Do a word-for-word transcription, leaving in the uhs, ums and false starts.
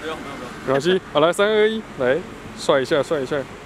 不用不用不用。 没关系，好来，三二一，来，帅一下，帅一下。